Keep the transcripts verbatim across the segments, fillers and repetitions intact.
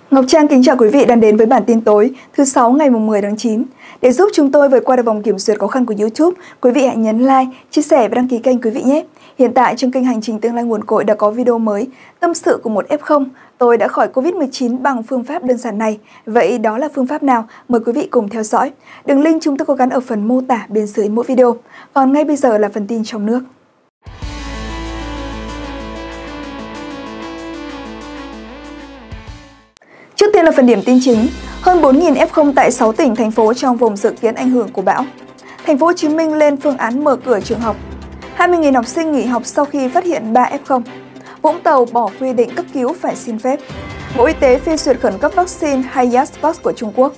Ngọc Trang kính chào quý vị đang đến với bản tin tối thứ sáu ngày mười tháng chín. Để giúp chúng tôi vượt qua được vòng kiểm duyệt khó khăn của YouTube, quý vị hãy nhấn like, chia sẻ và đăng ký kênh quý vị nhé. Hiện tại trên kênh Hành trình tương lai nguồn cội đã có video mới tâm sự của một ép không. Tôi đã khỏi Covid mười chín bằng phương pháp đơn giản này. Vậy đó là phương pháp nào? Mời quý vị cùng theo dõi. Đường link chúng tôi có gắn ở phần mô tả bên dưới mỗi video. Còn ngay bây giờ là phần tin trong nước. Trước tiên là phần điểm tin chính. Hơn bốn nghìn ép không tại sáu tỉnh, thành phố trong vùng dự kiến ảnh hưởng của bão. Thành phố Hồ Chí Minh lên phương án mở cửa trường học. hai mươi nghìn học sinh nghỉ học sau khi phát hiện ba ép không. Vũng Tàu bỏ quy định cấp cứu phải xin phép. Bộ Y tế phê duyệt khẩn cấp vaccine Hayasvax của Trung Quốc.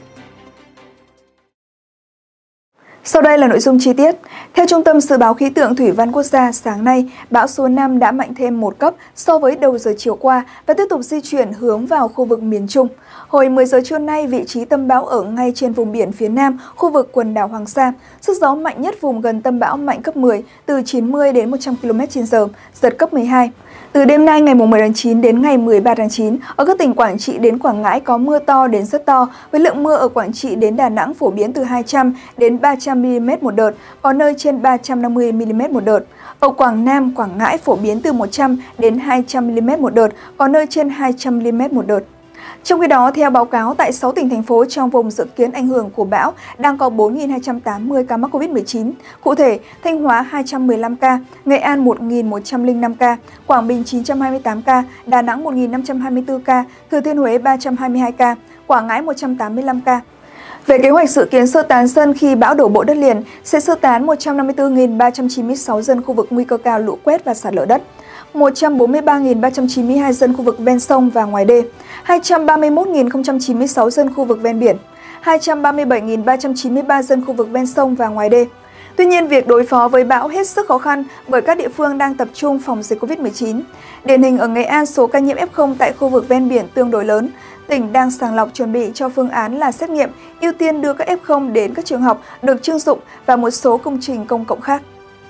Sau đây là nội dung chi tiết. Theo Trung tâm Dự báo Khí tượng Thủy văn Quốc gia, sáng nay, bão số năm đã mạnh thêm một cấp so với đầu giờ chiều qua và tiếp tục di chuyển hướng vào khu vực miền Trung. Hồi mười giờ trưa nay, vị trí tâm bão ở ngay trên vùng biển phía nam, khu vực quần đảo Hoàng Sa. Sức gió mạnh nhất vùng gần tâm bão mạnh cấp mười, từ chín mươi đến một trăm ki lô mét trên giờ, giật cấp mười hai. Từ đêm nay ngày mười tháng chín đến ngày mười ba tháng chín, ở các tỉnh Quảng Trị đến Quảng Ngãi có mưa to đến rất to, với lượng mưa ở Quảng Trị đến Đà Nẵng phổ biến từ hai trăm đến ba trăm mi li mét một đợt, có nơi trên ba trăm năm mươi mi li mét một đợt. Ở Quảng Nam, Quảng Ngãi phổ biến từ một trăm đến hai trăm mi li mét một đợt, có nơi trên hai trăm mi li mét một đợt. Trong khi đó, theo báo cáo, tại sáu tỉnh, thành phố trong vùng dự kiến ảnh hưởng của bão đang có bốn nghìn hai trăm tám mươi ca mắc Covid mười chín. Cụ thể, Thanh Hóa hai trăm mười lăm ca, Nghệ An một nghìn một trăm lẻ năm ca, Quảng Bình chín trăm hai mươi tám ca, Đà Nẵng một nghìn năm trăm hai mươi tư ca, Thừa Thiên Huế ba trăm hai mươi hai ca, Quảng Ngãi một trăm tám mươi lăm ca. Về kế hoạch dự kiến sơ tán dân khi bão đổ bộ đất liền, sẽ sơ tán một trăm năm mươi tư nghìn ba trăm chín mươi sáu dân khu vực nguy cơ cao lũ quét và sạt lở đất, một trăm bốn mươi ba nghìn ba trăm chín mươi hai dân khu vực ven sông và ngoài đê, hai trăm ba mươi mốt nghìn không trăm chín mươi sáu dân khu vực ven biển, hai trăm ba mươi bảy nghìn ba trăm chín mươi ba dân khu vực ven sông và ngoài đê. Tuy nhiên, việc đối phó với bão hết sức khó khăn bởi các địa phương đang tập trung phòng dịch Covid mười chín. Điển hình ở Nghệ An, số ca nhiễm ép không tại khu vực ven biển tương đối lớn. Tỉnh đang sàng lọc chuẩn bị cho phương án là xét nghiệm, ưu tiên đưa các ép không đến các trường học được trưng dụng và một số công trình công cộng khác.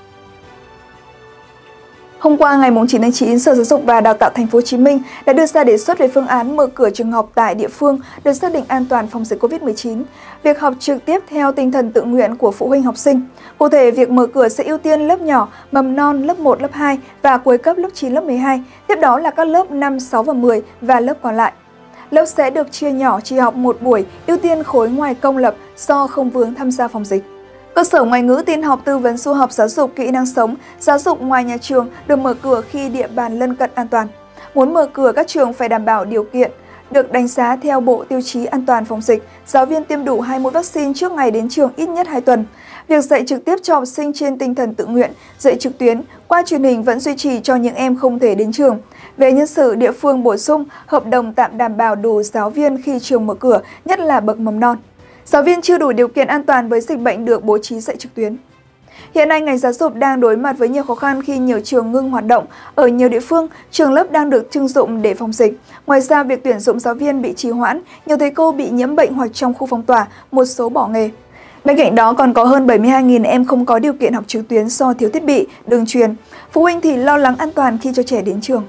Hôm qua ngày chín tháng chín, Sở Giáo dục và Đào tạo Thành phố Hồ Chí Minh đã đưa ra đề xuất về phương án mở cửa trường học tại địa phương được xác định an toàn phòng dịch Covid mười chín. Việc học trực tiếp theo tinh thần tự nguyện của phụ huynh học sinh. Cụ thể, việc mở cửa sẽ ưu tiên lớp nhỏ, mầm non, lớp một, lớp hai và cuối cấp lớp chín, lớp mười hai. Tiếp đó là các lớp năm, sáu và mười và lớp còn lại. Lớp sẽ được chia nhỏ, chỉ học một buổi, ưu tiên khối ngoài công lập do không vướng tham gia phòng dịch. Cơ sở ngoại ngữ, tin học, tư vấn du học, giáo dục kỹ năng sống, giáo dục ngoài nhà trường được mở cửa khi địa bàn lân cận an toàn. Muốn mở cửa, các trường phải đảm bảo điều kiện được đánh giá theo bộ tiêu chí an toàn phòng dịch, giáo viên tiêm đủ hai mũi vaccine trước ngày đến trường ít nhất hai tuần. Việc dạy trực tiếp cho học sinh trên tinh thần tự nguyện, dạy trực tuyến qua truyền hình vẫn duy trì cho những em không thể đến trường. Về nhân sự, địa phương bổ sung hợp đồng tạm đảm bảo đủ giáo viên khi trường mở cửa, nhất là bậc mầm non. Giáo viên chưa đủ điều kiện an toàn với dịch bệnh được bố trí dạy trực tuyến. Hiện nay, ngành giáo dục đang đối mặt với nhiều khó khăn khi nhiều trường ngưng hoạt động. Ở nhiều địa phương, trường lớp đang được trưng dụng để phòng dịch. Ngoài ra, việc tuyển dụng giáo viên bị trì hoãn, nhiều thầy cô bị nhiễm bệnh hoặc trong khu phong tỏa, một số bỏ nghề. Bên cạnh đó, còn có hơn bảy mươi hai nghìn em không có điều kiện học trực tuyến do thiếu thiết bị, đường truyền. Phụ huynh thì lo lắng an toàn khi cho trẻ đến trường.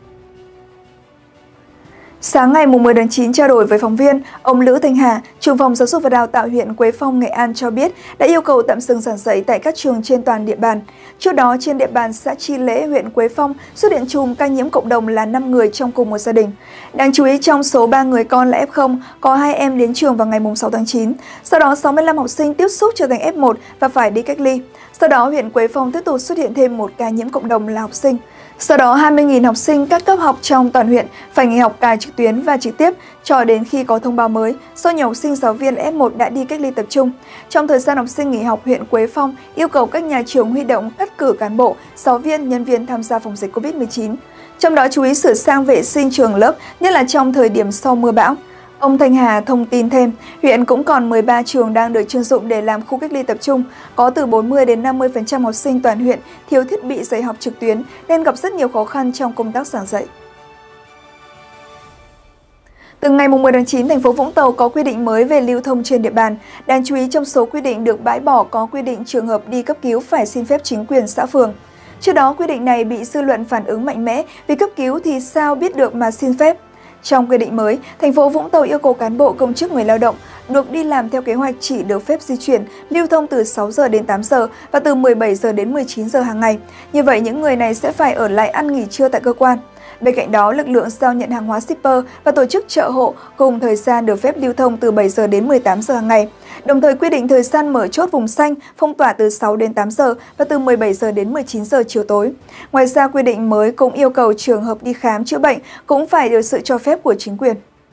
Sáng ngày mười tháng chín, trao đổi với phóng viên, ông Lữ Thanh Hà, trưởng phòng Giáo dục và Đào tạo huyện Quế Phong, Nghệ An cho biết đã yêu cầu tạm dừng giảng dạy tại các trường trên toàn địa bàn. Trước đó, trên địa bàn xã Chi Lễ, huyện Quế Phong xuất hiện chùm ca nhiễm cộng đồng là năm người trong cùng một gia đình. Đáng chú ý, trong số ba người con là ép không, có hai em đến trường vào ngày sáu tháng chín. Sau đó, sáu mươi lăm học sinh tiếp xúc trở thành ép một và phải đi cách ly. Sau đó, huyện Quế Phong tiếp tục xuất hiện thêm một ca nhiễm cộng đồng là học sinh. Sau đó, hai mươi nghìn học sinh các cấp học trong toàn huyện phải nghỉ học cả trực tuyến và trực tiếp cho đến khi có thông báo mới do nhiều học sinh giáo viên ép một đã đi cách ly tập trung. Trong thời gian học sinh nghỉ học, huyện Quế Phong yêu cầu các nhà trường huy động cắt cử cán bộ, giáo viên, nhân viên tham gia phòng dịch Covid mười chín. Trong đó chú ý sửa sang vệ sinh trường lớp, nhất là trong thời điểm sau mưa bão. Ông Thanh Hà thông tin thêm, huyện cũng còn mười ba trường đang được trưng dụng để làm khu cách ly tập trung. Có từ bốn mươi đến năm mươi phần trăm học sinh toàn huyện thiếu thiết bị dạy học trực tuyến nên gặp rất nhiều khó khăn trong công tác giảng dạy. Từ ngày mười tháng chín, thành phố Vũng Tàu có quy định mới về lưu thông trên địa bàn. Đáng chú ý, trong số quy định được bãi bỏ có quy định trường hợp đi cấp cứu phải xin phép chính quyền xã phường. Trước đó, quy định này bị dư luận phản ứng mạnh mẽ vì cấp cứu thì sao biết được mà xin phép. Trong quy định mới, thành phố Vũng Tàu yêu cầu cán bộ, công chức, người lao động được đi làm theo kế hoạch chỉ được phép di chuyển, lưu thông từ sáu giờ đến tám giờ và từ mười bảy giờ đến mười chín giờ hàng ngày. Như vậy, những người này sẽ phải ở lại ăn nghỉ trưa tại cơ quan. Bên cạnh đó, lực lượng giao nhận hàng hóa shipper và tổ chức chợ hộ cùng thời gian được phép lưu thông từ bảy giờ đến mười tám giờ hàng ngày. Đồng thời quy định thời gian mở chốt vùng xanh phong tỏa từ sáu đến tám giờ và từ mười bảy giờ đến mười chín giờ chiều tối. Ngoài ra, quy định mới cũng yêu cầu trường hợp đi khám chữa bệnh cũng phải được sự cho phép của chính quyền.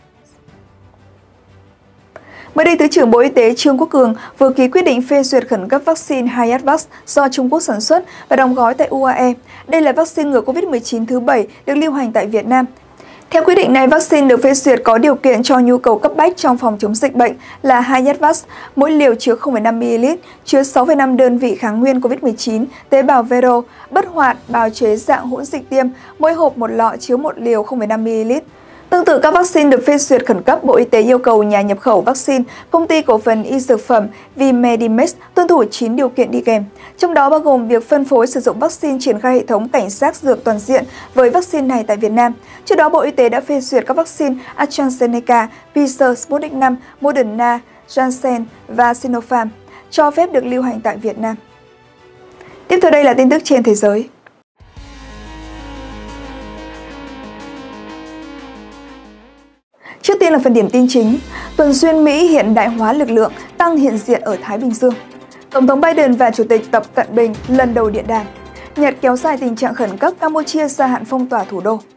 Mới đây, Thứ trưởng Bộ Y tế Trương Quốc Cường vừa ký quyết định phê duyệt khẩn cấp vaccine Hayatvax do Trung Quốc sản xuất và đóng gói tại u a e. Đây là vaccine ngừa Covid mười chín thứ bảy được lưu hành tại Việt Nam. Theo quyết định này, vaccine được phê duyệt có điều kiện cho nhu cầu cấp bách trong phòng chống dịch bệnh là Hayatvax, mỗi liều chứa không phẩy năm mi-li-lít, chứa sáu phẩy năm đơn vị kháng nguyên Covid mười chín, tế bào Vero, bất hoạt, bào chế dạng hỗn dịch tiêm, mỗi hộp một lọ chứa một liều không phẩy năm mi-li-lít. Tương tự các vaccine được phê duyệt khẩn cấp, Bộ Y tế yêu cầu nhà nhập khẩu vaccine, công ty cổ phần y dược phẩm V-Medimex tuân thủ chín điều kiện đi kèm. Trong đó bao gồm việc phân phối sử dụng vaccine, triển khai hệ thống cảnh sát dược toàn diện với vaccine này tại Việt Nam. Trước đó, Bộ Y tế đã phê duyệt các vaccine AstraZeneca, Pfizer, Sputnik V, Moderna, Janssen và Sinopharm cho phép được lưu hành tại Việt Nam. Tiếp theo đây là tin tức trên thế giới. Trước tiên là phần điểm tin chính. Tuần xuyên Mỹ hiện đại hóa lực lượng, tăng hiện diện ở Thái Bình Dương. Tổng thống Biden và Chủ tịch Tập Cận Bình lần đầu điện đàm. Nhật kéo dài tình trạng khẩn cấp, Campuchia gia hạn phong tỏa thủ đô.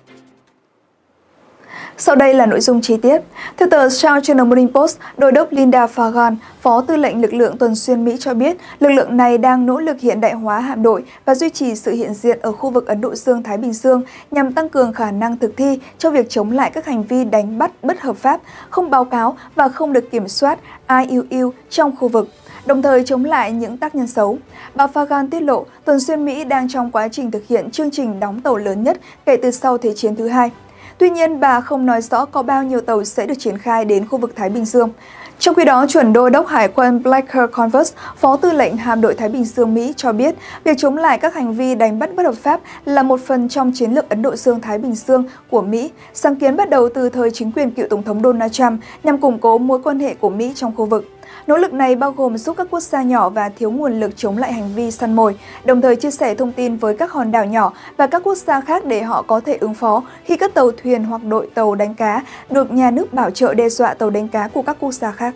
Sau đây là nội dung chi tiết. Theo tờ South China Morning Post, Đô đốc Linda Fagan, Phó Tư lệnh lực lượng tuần xuyên Mỹ cho biết, lực lượng này đang nỗ lực hiện đại hóa hạm đội và duy trì sự hiện diện ở khu vực Ấn Độ Dương-Thái Bình Dương nhằm tăng cường khả năng thực thi cho việc chống lại các hành vi đánh bắt bất hợp pháp, không báo cáo và không được kiểm soát I U U trong khu vực, đồng thời chống lại những tác nhân xấu. Bà Fagan tiết lộ, tuần xuyên Mỹ đang trong quá trình thực hiện chương trình đóng tàu lớn nhất kể từ sau Thế chiến thứ hai. Tuy nhiên, bà không nói rõ có bao nhiêu tàu sẽ được triển khai đến khu vực Thái Bình Dương. Trong khi đó, chuẩn đô đốc Hải quân Blacker Converse, Phó Tư lệnh Hạm đội Thái Bình Dương Mỹ cho biết, việc chống lại các hành vi đánh bắt bất hợp pháp là một phần trong chiến lược Ấn Độ Dương-Thái Bình Dương của Mỹ, sáng kiến bắt đầu từ thời chính quyền cựu Tổng thống Donald Trump nhằm củng cố mối quan hệ của Mỹ trong khu vực. Nỗ lực này bao gồm giúp các quốc gia nhỏ và thiếu nguồn lực chống lại hành vi săn mồi, đồng thời chia sẻ thông tin với các hòn đảo nhỏ và các quốc gia khác để họ có thể ứng phó khi các tàu thuyền hoặc đội tàu đánh cá được nhà nước bảo trợ đe dọa tàu đánh cá của các quốc gia khác.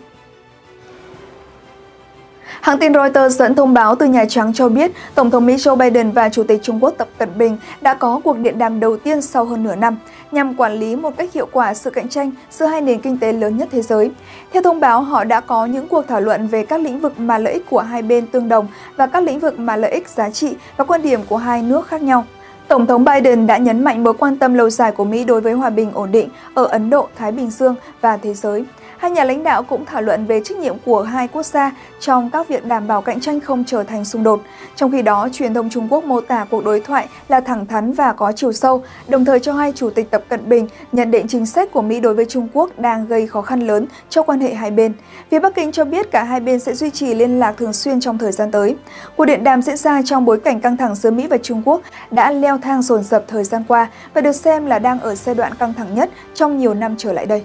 Hãng tin Reuters dẫn thông báo từ Nhà Trắng cho biết, Tổng thống Mỹ Joe Biden và Chủ tịch Trung Quốc Tập Cận Bình đã có cuộc điện đàm đầu tiên sau hơn nửa năm, nhằm quản lý một cách hiệu quả sự cạnh tranh giữa hai nền kinh tế lớn nhất thế giới. Theo thông báo, họ đã có những cuộc thảo luận về các lĩnh vực mà lợi ích của hai bên tương đồng và các lĩnh vực mà lợi ích, giá trị và quan điểm của hai nước khác nhau. Tổng thống Biden đã nhấn mạnh mối quan tâm lâu dài của Mỹ đối với hòa bình ổn định ở Ấn Độ, Thái Bình Dương và thế giới. Hai nhà lãnh đạo cũng thảo luận về trách nhiệm của hai quốc gia trong các việc đảm bảo cạnh tranh không trở thành xung đột. Trong khi đó, truyền thông Trung Quốc mô tả cuộc đối thoại là thẳng thắn và có chiều sâu, đồng thời cho hay Chủ tịch Tập Cận Bình nhận định chính sách của Mỹ đối với Trung Quốc đang gây khó khăn lớn cho quan hệ hai bên. Phía Bắc Kinh cho biết cả hai bên sẽ duy trì liên lạc thường xuyên trong thời gian tới. Cuộc điện đàm diễn ra trong bối cảnh căng thẳng giữa Mỹ và Trung Quốc đã leo thang dồn dập thời gian qua và được xem là đang ở giai đoạn căng thẳng nhất trong nhiều năm trở lại đây.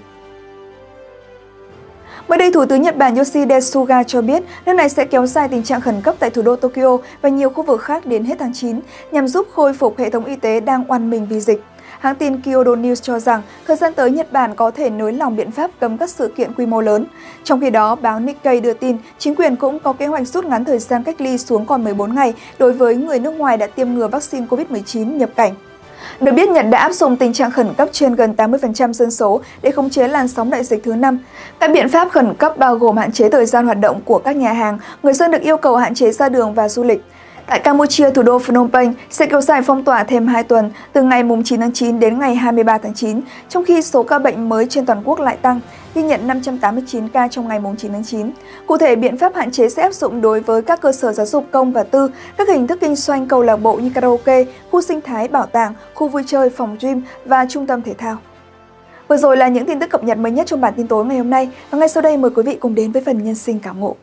Mới đây, Thủ tướng Nhật Bản Yoshihide Suga cho biết nước này sẽ kéo dài tình trạng khẩn cấp tại thủ đô Tokyo và nhiều khu vực khác đến hết tháng chín nhằm giúp khôi phục hệ thống y tế đang oằn mình vì dịch. Hãng tin Kyodo News cho rằng thời gian tới Nhật Bản có thể nới lỏng biện pháp cấm các sự kiện quy mô lớn. Trong khi đó, báo Nikkei đưa tin chính quyền cũng có kế hoạch rút ngắn thời gian cách ly xuống còn mười bốn ngày đối với người nước ngoài đã tiêm ngừa vaccine Covid mười chín nhập cảnh. Được biết, Nhật đã áp dụng tình trạng khẩn cấp trên gần tám mươi phần trăm dân số để khống chế làn sóng đại dịch thứ năm. Các biện pháp khẩn cấp bao gồm hạn chế thời gian hoạt động của các nhà hàng, người dân được yêu cầu hạn chế ra đường và du lịch. Tại Campuchia, thủ đô Phnom Penh sẽ kéo dài phong tỏa thêm hai tuần, từ ngày chín tháng chín đến ngày hai mươi ba tháng chín, trong khi số ca bệnh mới trên toàn quốc lại tăng, ghi nhận năm trăm tám mươi chín ca trong ngày chín tháng chín. Cụ thể, biện pháp hạn chế sẽ áp dụng đối với các cơ sở giáo dục công và tư, các hình thức kinh doanh câu lạc bộ như karaoke, khu sinh thái, bảo tàng, khu vui chơi, phòng gym và trung tâm thể thao. Vừa rồi là những tin tức cập nhật mới nhất trong bản tin tối ngày hôm nay, và ngay sau đây mời quý vị cùng đến với phần nhân sinh cảm ngộ.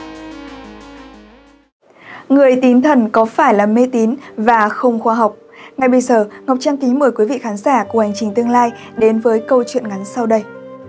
Người tín thần có phải là mê tín và không khoa học? Ngay bây giờ, Ngọc Trang kính mời quý vị khán giả của Hành trình tương lai đến với câu chuyện ngắn sau đây.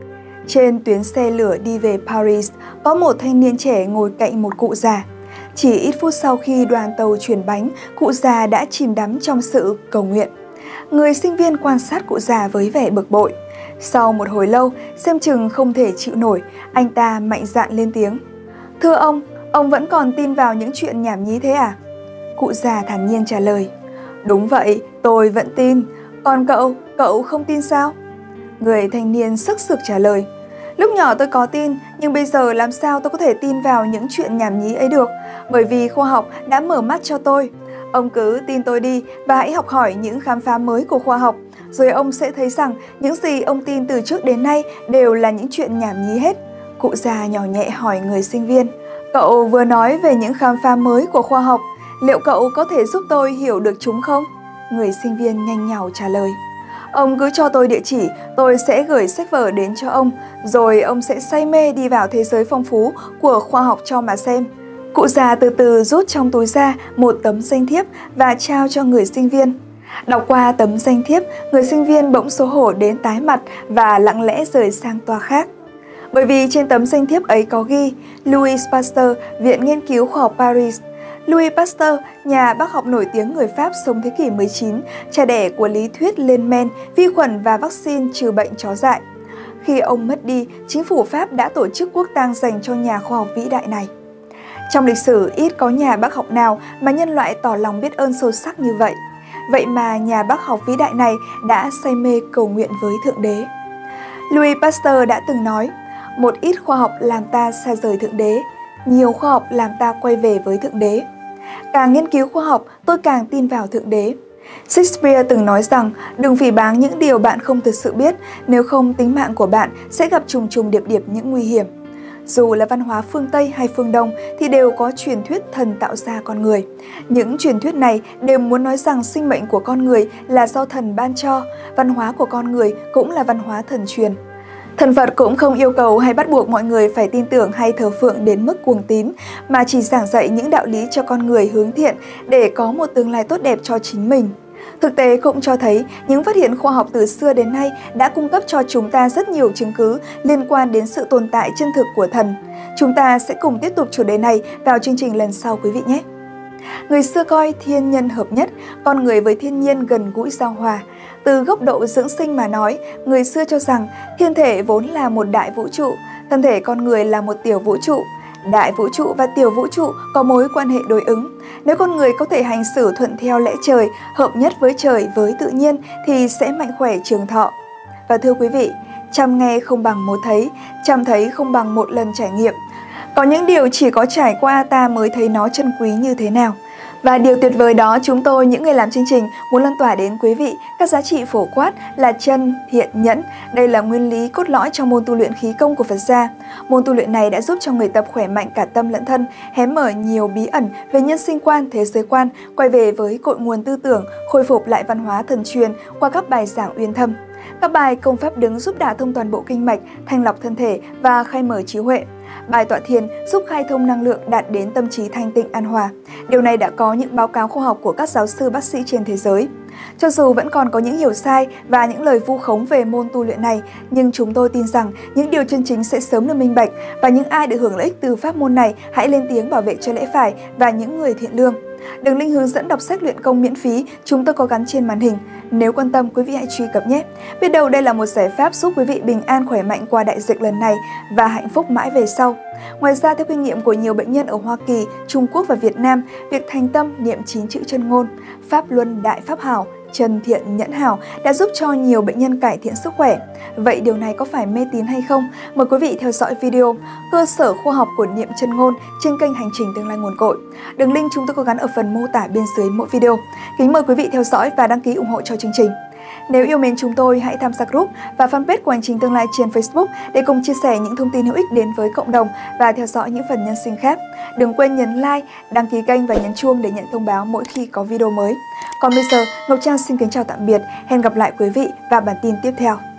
Trên tuyến xe lửa đi về Paris, có một thanh niên trẻ ngồi cạnh một cụ già. Chỉ ít phút sau khi đoàn tàu chuyển bánh, cụ già đã chìm đắm trong sự cầu nguyện. Người sinh viên quan sát cụ già với vẻ bực bội. Sau một hồi lâu, xem chừng không thể chịu nổi, anh ta mạnh dạn lên tiếng. Thưa ông, ông vẫn còn tin vào những chuyện nhảm nhí thế à? Cụ già thản nhiên trả lời. Đúng vậy, tôi vẫn tin. Còn cậu, cậu không tin sao? Người thanh niên sức sực trả lời. Lúc nhỏ tôi có tin, nhưng bây giờ làm sao tôi có thể tin vào những chuyện nhảm nhí ấy được, bởi vì khoa học đã mở mắt cho tôi. Ông cứ tin tôi đi và hãy học hỏi những khám phá mới của khoa học, rồi ông sẽ thấy rằng những gì ông tin từ trước đến nay đều là những chuyện nhảm nhí hết. Cụ già nhỏ nhẹ hỏi người sinh viên. Cậu vừa nói về những khám phá mới của khoa học, liệu cậu có thể giúp tôi hiểu được chúng không? Người sinh viên nhanh nhảu trả lời. Ông cứ cho tôi địa chỉ, tôi sẽ gửi sách vở đến cho ông, rồi ông sẽ say mê đi vào thế giới phong phú của khoa học cho mà xem. Cụ già từ từ rút trong túi ra một tấm danh thiếp và trao cho người sinh viên. Đọc qua tấm danh thiếp, người sinh viên bỗng xấu hổ đến tái mặt và lặng lẽ rời sang toa khác. Bởi vì trên tấm danh thiếp ấy có ghi Louis Pasteur, Viện Nghiên cứu Khoa học Paris. Louis Pasteur, nhà bác học nổi tiếng người Pháp sống thế kỷ mười chín, cha đẻ của lý thuyết lên men, vi khuẩn và vaccine trừ bệnh chó dại. Khi ông mất đi, chính phủ Pháp đã tổ chức quốc tang dành cho nhà khoa học vĩ đại này. Trong lịch sử, ít có nhà bác học nào mà nhân loại tỏ lòng biết ơn sâu sắc như vậy. Vậy mà nhà bác học vĩ đại này đã say mê cầu nguyện với Thượng Đế. Louis Pasteur đã từng nói, một ít khoa học làm ta xa rời Thượng Đế, nhiều khoa học làm ta quay về với Thượng Đế. Càng nghiên cứu khoa học, tôi càng tin vào Thượng Đế. Shakespeare từng nói rằng đừng phỉ báng những điều bạn không thực sự biết, nếu không tính mạng của bạn sẽ gặp trùng trùng điệp điệp những nguy hiểm. Dù là văn hóa phương Tây hay phương Đông thì đều có truyền thuyết thần tạo ra con người. Những truyền thuyết này đều muốn nói rằng sinh mệnh của con người là do thần ban cho, văn hóa của con người cũng là văn hóa thần truyền. Thần Phật cũng không yêu cầu hay bắt buộc mọi người phải tin tưởng hay thờ phượng đến mức cuồng tín, mà chỉ giảng dạy những đạo lý cho con người hướng thiện để có một tương lai tốt đẹp cho chính mình. Thực tế cũng cho thấy những phát hiện khoa học từ xưa đến nay đã cung cấp cho chúng ta rất nhiều chứng cứ liên quan đến sự tồn tại chân thực của thần. Chúng ta sẽ cùng tiếp tục chủ đề này vào chương trình lần sau quý vị nhé! Người xưa coi thiên nhân hợp nhất, con người với thiên nhiên gần gũi giao hòa. Từ góc độ dưỡng sinh mà nói, người xưa cho rằng thiên thể vốn là một đại vũ trụ, thân thể con người là một tiểu vũ trụ. Đại vũ trụ và tiểu vũ trụ có mối quan hệ đối ứng. Nếu con người có thể hành xử thuận theo lẽ trời, hợp nhất với trời, với tự nhiên thì sẽ mạnh khỏe trường thọ. Và thưa quý vị, trăm nghe không bằng một thấy, trăm thấy không bằng một lần trải nghiệm. Có những điều chỉ có trải qua ta mới thấy nó chân quý như thế nào. Và điều tuyệt vời đó chúng tôi, những người làm chương trình, muốn lan tỏa đến quý vị các giá trị phổ quát là chân, thiện, nhẫn. Đây là nguyên lý cốt lõi trong môn tu luyện khí công của Phật gia. Môn tu luyện này đã giúp cho người tập khỏe mạnh cả tâm lẫn thân, hé mở nhiều bí ẩn về nhân sinh quan, thế giới quan, quay về với cội nguồn tư tưởng, khôi phục lại văn hóa thần truyền qua các bài giảng uyên thâm. Các bài công pháp đứng giúp đả thông toàn bộ kinh mạch, thanh lọc thân thể và khai mở trí huệ. Bài tọa thiền giúp khai thông năng lượng đạt đến tâm trí thanh tịnh an hòa. Điều này đã có những báo cáo khoa học của các giáo sư bác sĩ trên thế giới. Cho dù vẫn còn có những hiểu sai và những lời vu khống về môn tu luyện này, nhưng chúng tôi tin rằng những điều chân chính sẽ sớm được minh bạch, và những ai được hưởng lợi ích từ pháp môn này hãy lên tiếng bảo vệ cho lẽ phải và những người thiện lương. Đường link hướng dẫn đọc sách luyện công miễn phí chúng tôi có gắn trên màn hình. Nếu quan tâm, quý vị hãy truy cập nhé. Biết đâu đây là một giải pháp giúp quý vị bình an khỏe mạnh qua đại dịch lần này và hạnh phúc mãi về sau. Ngoài ra, theo kinh nghiệm của nhiều bệnh nhân ở Hoa Kỳ, Trung Quốc và Việt Nam, việc thành tâm niệm chín chữ chân ngôn, Pháp Luân Đại Pháp Hảo, Chân Thiện Nhẫn Hảo đã giúp cho nhiều bệnh nhân cải thiện sức khỏe. Vậy điều này có phải mê tín hay không? Mời quý vị theo dõi video Cơ sở khoa học của niệm chân ngôn trên kênh Hành trình tương lai nguồn cội. Đường link chúng tôi có gắn ở phần mô tả bên dưới mỗi video. Kính mời quý vị theo dõi và đăng ký ủng hộ cho chương trình. Nếu yêu mến chúng tôi, hãy tham gia group và fanpage của Hành trình tương lai trên Facebook để cùng chia sẻ những thông tin hữu ích đến với cộng đồng và theo dõi những phần nhân sinh khác. Đừng quên nhấn like, đăng ký kênh và nhấn chuông để nhận thông báo mỗi khi có video mới. Còn bây giờ, Ngọc Trang xin kính chào tạm biệt, hẹn gặp lại quý vị vào bản tin tiếp theo.